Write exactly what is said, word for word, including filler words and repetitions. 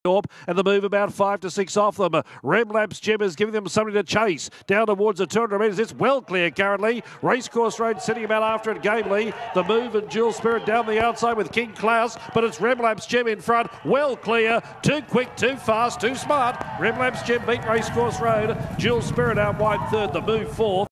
And the move about five to six off them. Remlaps Jim is giving them something to chase. Down towards the two hundred metres. It's well clear currently. Racecourse Road sitting about after it gamely. The move and Jewel Spirit down the outside with King Klaus. But it's Remlaps Jim in front. Well clear. Too quick, too fast, too smart. Remlaps Jim beat Racecourse Road. Jewel Spirit out wide third. The move fourth.